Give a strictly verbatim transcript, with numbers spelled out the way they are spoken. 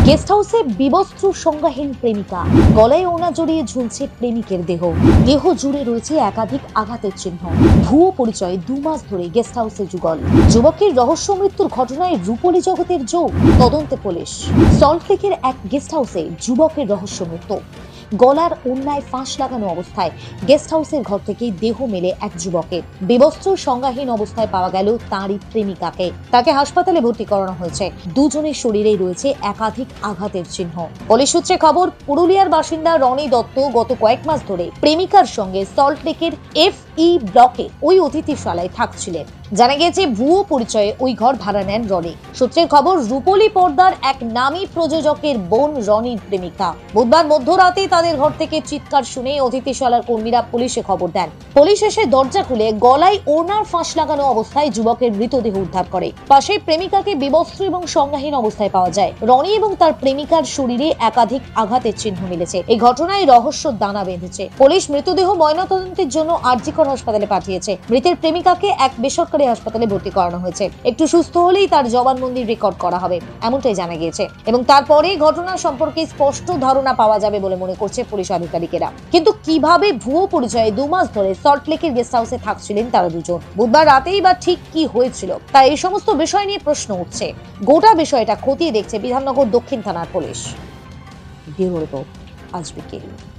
Guest হাউসে বিবস্ত্র সংজ্ঞাহীন প্রেমিকা, গলায় ওড়না জড়িয়ে ঝুলছে প্রেমিকের দেহ। দেহ জুড়ে রয়েছে একাধিক আঘাতের চিহ্ন। ভুয়ো পরিচয়, দু মাস ধরে গেস্ট হাউসে যুগল। যুবকের রহস্য মৃত্যুর ঘটনায় রূপলী জগতের যোগ, তদন্তে পুলিশ। সল্টলেকের এক গেস্ট হাউসে যুবকের রহস্য মৃত্যু। গলার ওড়নায় ফাঁস লাগানো অবস্থায় গেস্ট হাউসের ঘর থেকেই দেহ মেলে এক যুবকের। বিবস্ত্র সংজ্ঞাহীন অবস্থায় পাওয়া গেল তাঁরই প্রেমিকাকে। তাকে হাসপাতালে ভর্তি করানো হয়েছে। দুজনের শরীরেই রয়েছে একাধিক আঘাতের চিহ্ন। পুলিশ সূত্রে খবর, পুরুলিয়ার বাসিন্দা রনি দত্ত গত কয়েক মাস ধরে প্রেমিকার সঙ্গে সল্টলেকের এফ ই ব্লকে ওই অতিথিশালায় থাকছিলেন। জানা গেছে, ভুয়ো পরিচয়ে ওই ঘর ভাড়া নেন রনি। সূত্রের খবর, রূপলী পর্দার এক নামী প্রযোজকের বোন রনির প্রেমিকা। বুধবার মধ্যরাতে তাদের ঘর থেকে চিৎকার শুনে অতিথিশালার কর্মীরা পুলিশে খবর দেন। পুলিশ এসে দরজা খুলে গলায় ওড়নার ফাঁস লাগানো অবস্থায় যুবকের মৃতদেহ উদ্ধার করে। পাশে প্রেমিকাকে বিবস্ত্র এবং সংজ্ঞাহীন অবস্থায় পাওয়া যায়। রনি এবং তার প্রেমিকার শরীরে একাধিক আঘাতের চিহ্ন মিলেছে। এই ঘটনায় রহস্য দানা বেঁধেছে। পুলিশ মৃতদেহ ময়নাতদন্তের জন্য আরজিকর হাসপাতালে পাঠিয়েছে। মৃতের প্রেমিকাকে এক বেসরকারি হাসপাতালে ভর্তি করানো হয়েছে। একটু সুস্থ হলেই তার জবানবন্দি রেকর্ড করা হবে, এমনটাই জানা গিয়েছে। এবং তারপরে ঘটনা সম্পর্কে স্পষ্ট ধারণা পাওয়া যাবে বলে মনে করছে পুলিশ আধিকারিকেরা। কিন্তু কিভাবে ভুয়ো পরিচয়ে দু মাস ধরে সল্টলেকের গেস্ট হাউসে থাকছিলেন তারা দুজন? বুধবার রাতেই বা ঠিক কি হয়েছিল, তাই এই সমস্ত বিষয় নিয়ে প্রশ্ন উঠছে। গোটা বিষয়টা খতিয়ে দেখছে বিধাননগর দক্ষিণ থানার পুলিশ। ব্যুরো রিপোর্ট, আজ বিকেল।